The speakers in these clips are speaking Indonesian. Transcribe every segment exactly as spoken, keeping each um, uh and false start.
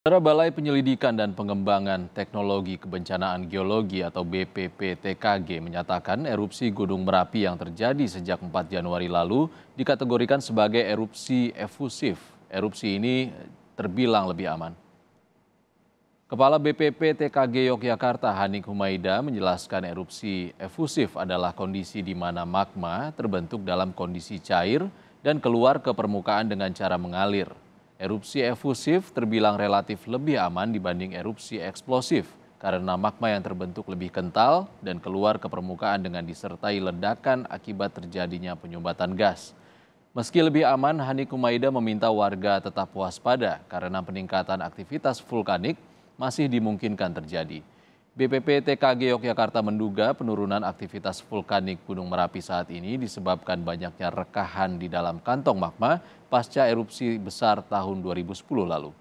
Saudara Balai Penyelidikan dan Pengembangan Teknologi Kebencanaan Geologi atau B P P T K G menyatakan erupsi Gunung Merapi yang terjadi sejak empat Januari lalu dikategorikan sebagai erupsi efusif. Erupsi ini terbilang lebih aman. Kepala B P P T K G Yogyakarta Hanik Humaida menjelaskan erupsi efusif adalah kondisi di mana magma terbentuk dalam kondisi cair dan keluar ke permukaan dengan cara mengalir. Erupsi efusif terbilang relatif lebih aman dibanding erupsi eksplosif karena magma yang terbentuk lebih kental dan keluar ke permukaan dengan disertai ledakan akibat terjadinya penyumbatan gas. Meski lebih aman, Hanik Humaida meminta warga tetap waspada karena peningkatan aktivitas vulkanik masih dimungkinkan terjadi. B P P T K G Yogyakarta menduga penurunan aktivitas vulkanik Gunung Merapi saat ini disebabkan banyaknya rekahan di dalam kantong magma pasca erupsi besar tahun dua ribu sepuluh lalu.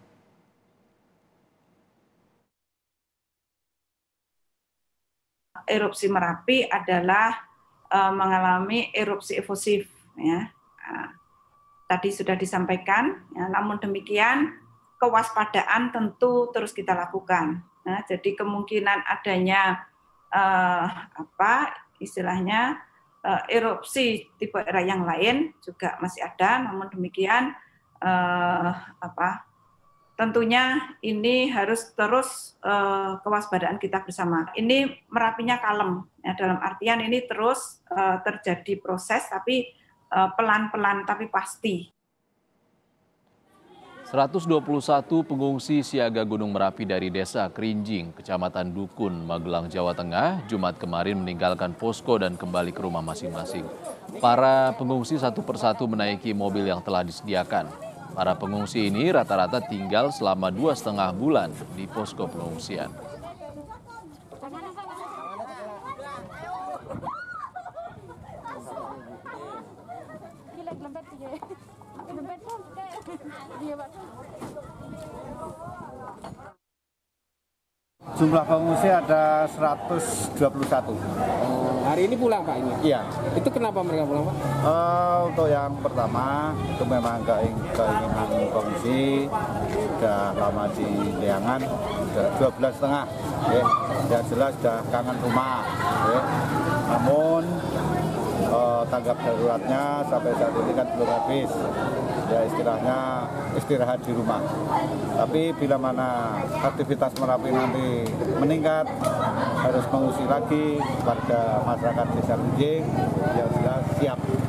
Erupsi Merapi adalah uh, mengalami erupsi efusif, ya. Uh, tadi sudah disampaikan, ya, namun demikian kewaspadaan tentu terus kita lakukan. Nah, jadi kemungkinan adanya uh, apa istilahnya uh, erupsi tipe era yang lain juga masih ada. Namun demikian uh, apa tentunya ini harus terus uh, kewaspadaan kita bersama. Ini Merapinya kalem, ya, dalam artian ini terus uh, terjadi proses tapi uh, pelan-pelan tapi pasti. seratus dua puluh satu pengungsi siaga Gunung Merapi dari Desa Kerinjing, Kecamatan Dukun, Magelang, Jawa Tengah, Jumat kemarin meninggalkan posko dan kembali ke rumah masing-masing. Para pengungsi satu persatu menaiki mobil yang telah disediakan. Para pengungsi ini rata-rata tinggal selama dua setengah bulan di posko pengungsian. Jumlah pengungsi ada seratus dua puluh satu. Oh, hari ini pulang Pak ini? Iya. Itu kenapa mereka pulang Pak? Uh, untuk yang pertama itu memang keinginan pengungsi sudah lama di Liangan, sudah dua bulan setengah. Ya. Yang jelas sudah kangen rumah. Ya. Namun uh, tanggap daruratnya sampai saat ini kan belum habis. Ya istilahnya istirahat di rumah. Tapi bila mana aktivitas Merapi nanti meningkat, harus mengungsi lagi warga masyarakat Desa Kerinjing yang sudah siap.